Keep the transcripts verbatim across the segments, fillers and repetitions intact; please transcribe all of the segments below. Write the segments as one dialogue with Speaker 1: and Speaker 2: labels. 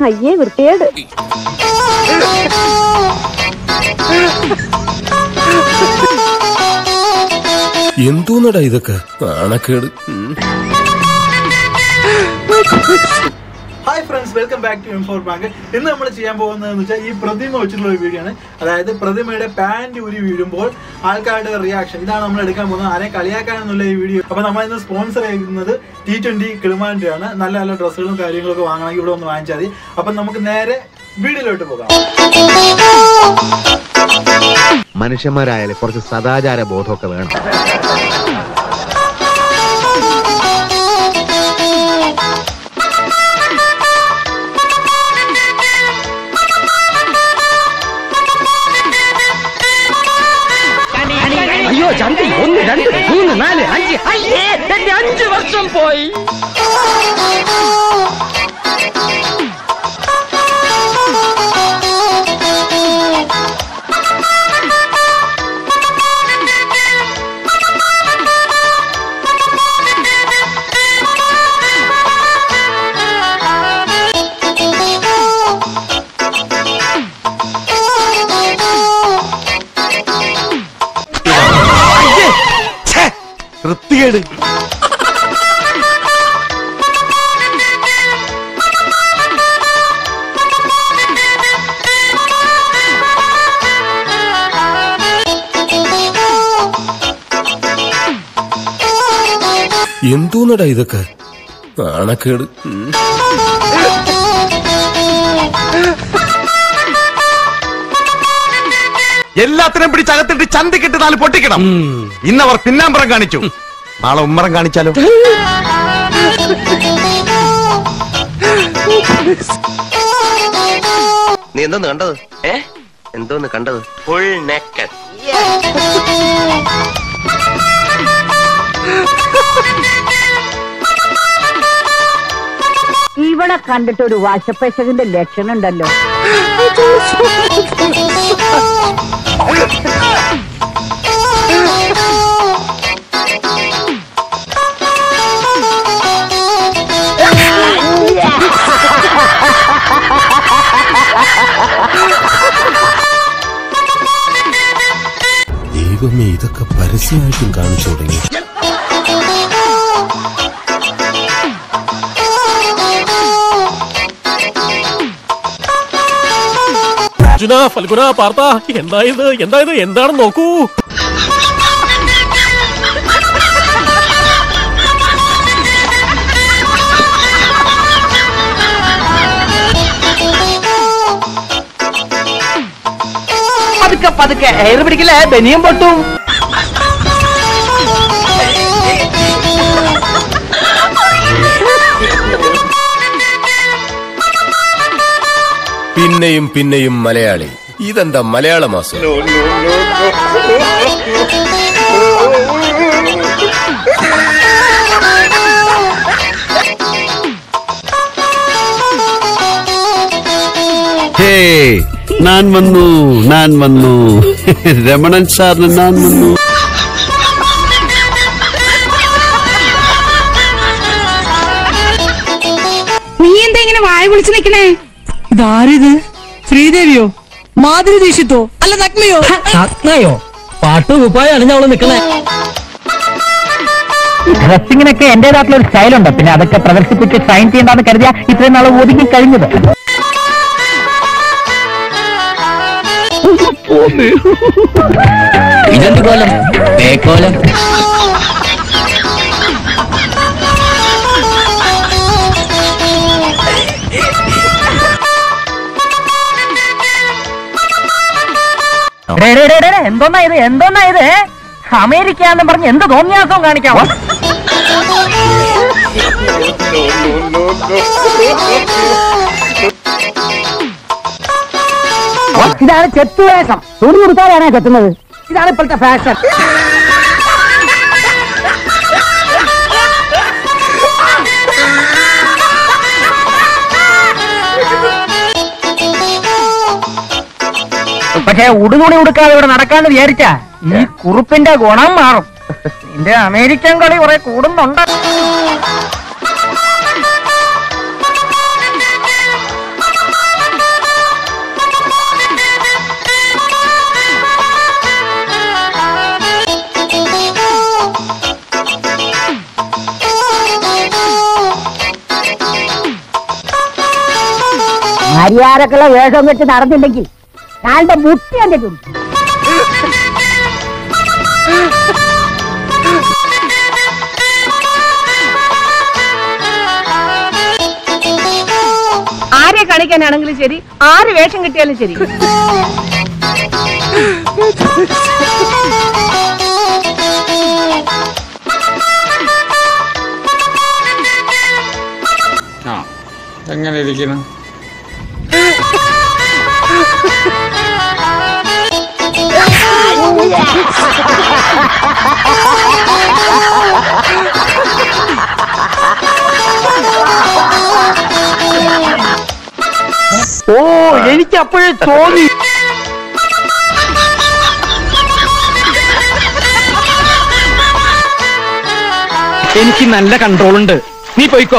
Speaker 1: അയ്യേ വൃത്തിയേട്.
Speaker 2: എന്തോന്നടാ ഇതൊക്കെ നാണക്കേട്.
Speaker 3: Hi friends, welcome back to M four bank. ഇന്ന് നമ്മൾ ചെയ്യാൻ പോകുന്നതെന്ന് വെച്ചാൽ ഈ പ്രതിമ വെച്ചിട്ടുള്ള ഒരു വീഡിയോ ആണ്. അതായത് പ്രതിമയുടെ പാന്റ് ഊരി വീഴുമ്പോൾ ആൾക്കാരുടെ റിയാക്ഷൻ, ഇതാണ് നമ്മൾ എടുക്കാൻ പോകുന്നത്. ആരെയും കളിയാക്കാനെന്നുള്ള ഈ വീഡിയോ. അപ്പൊ നമ്മൾ ഇന്ന് സ്പോൺസർ ചെയ്യുന്നത് ടി ട്വന്റി കിളിമാൻ്റെ ആണ്. നല്ല നല്ല ഡ്രസ്സുകളും കാര്യങ്ങളൊക്കെ വാങ്ങണമെങ്കിൽ ഇവിടെ ഒന്ന് വാങ്ങിച്ചാൽ മതി. അപ്പൊ നമുക്ക് നേരെ വീഡിയോയിലോട്ട് പോകാം.
Speaker 4: മനുഷ്യന്മാരായാലും കുറച്ച് സദാചാര ബോധമൊക്കെ വേണം.
Speaker 5: അയ്യോ ചന്തി, ഒന്ന് രണ്ട് മൂന്ന് നാല് അഞ്ച്, എന്റെ അഞ്ച് വർഷം പോയി.
Speaker 4: വൃത്തികേട്.
Speaker 2: എന്തോന്നടാ ഇതൊക്കെ നാണക്കേട്.
Speaker 4: എല്ലാത്തിനും പിടിച്ചകത്തിട്ട് ചന്തിക്കിട്ട് നാല് പൊട്ടിക്കണം. ഇന്നവർ പിന്നാമ്പറം കാണിച്ചു, നാളെ ഉമ്മറം കാണിച്ചാലോ?
Speaker 6: നീ എന്തോന്ന് കണ്ടത്? ഏ എന്തോന്ന് കണ്ടത്? Full naked.
Speaker 1: ഇവിടെ കണ്ടിട്ട് ഒരു വാശപ്പശകിന്റെ ലക്ഷണം ഉണ്ടല്ലോ.
Speaker 2: ദൈവമേ, ഇതൊക്കെ പരസ്യമായിട്ടും കാണിച്ചു തുടങ്ങി. അർജുന, ഫൽഗുന, പാർത്ത, എന്തായത് എന്തായത് എന്താണെന്ന് നോക്കൂ.
Speaker 5: പതുക്കെ പതുക്കെ എയർ പിടിക്കില്ലേ, ബനിയം പൊട്ടും.
Speaker 2: പിന്നെയും പിന്നെയും മലയാളി. ഇതെന്താ മലയാള മാസം?
Speaker 7: ഹേ, ഞാൻ വന്നു ഞാൻ വന്നു രമണൻ സാറിന് ഞാൻ വന്നു.
Speaker 8: നീ എന്താ ഇങ്ങനെ വായ വിളിച്ചു നിക്കണേ? ഇതാരിത്? ശ്രീദേവിയോ, മാധുരി ദീക്ഷിത്തോ, അല്ല നഗ്നയോ?
Speaker 5: നഗ്നയോ? പാട്ടും കുപ്പായം അണിഞ്ഞവള് നിക്കണേ.
Speaker 1: ഡ്രസ്സിങ്ങിനൊക്കെ എന്റേതായിട്ടുള്ള ഒരു സ്റ്റൈലുണ്ട്. പിന്നെ അതൊക്കെ പ്രദർശിപ്പിച്ച് ഷൈൻ ചെയ്യണ്ടെന്ന് കരുതിയാ ഇത്രയും നാളെ ഒതുങ്ങി കഴിഞ്ഞത്.
Speaker 5: ഇതെന്ത് കോലം? പേക്കോലം.
Speaker 1: എന്തോന്നാ ഇത് എന്തോന്നാ ഇത്? അമേരിക്ക എന്ന് പറഞ്ഞ് എന്ത് തോന്നിയാസവും കാണിക്കാമോ? ഇതാണ് ചെത്തുവേഷം. തുണി കൊടുത്താലാണോ ചെത്തുന്നത്? ഇതാണ് ഇപ്പോഴത്തെ ഫാഷൻ. പക്ഷെ ഉടുതുണി ഉടുക്കാതെ ഇവിടെ നടക്കാന്ന് വിചാരിച്ചാ ഈ കുറുപ്പിന്റെ ഗുണം മാറും. നിന്റെ അമേരിക്കൻ കളി കുറെ കൂടുന്നുണ്ട്. മര്യാദക്കുള്ള വേഷം വെച്ച് നടന്നില്ലെങ്കിൽ ഞാന്റെ മുട്ടി കണ്ടിട്ടുണ്ട്.
Speaker 8: ആരെ കാണിക്കാനാണെങ്കിലും ശരി, ആര് വേഷം കിട്ടിയാലും ശരി.
Speaker 9: എങ്ങനെ ഇരിക്കണം?
Speaker 1: ഓ, എനിക്ക് അപ്പോഴേ തോന്നി. എനിക്ക് നല്ല കൺട്രോൾ ഉണ്ട്, നീ പോയിക്കോ.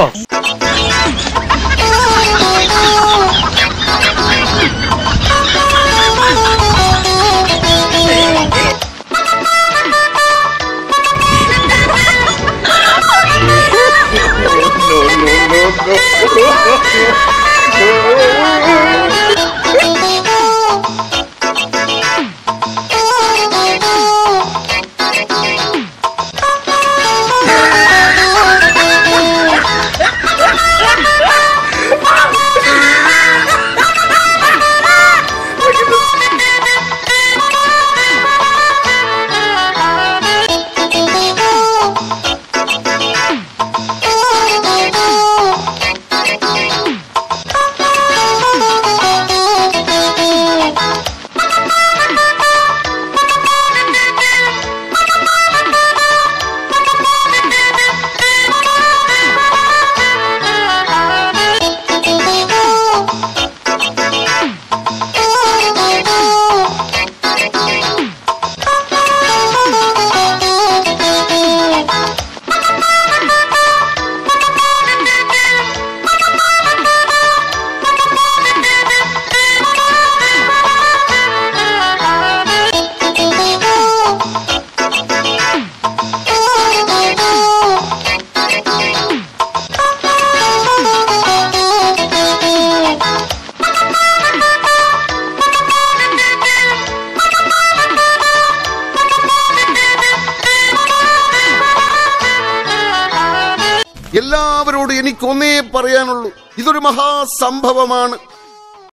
Speaker 10: എല്ലാവരോടും എനിക്കൊന്നേ പറയാനുള്ളൂ, ഇതൊരു മഹാസംഭവമാണ്.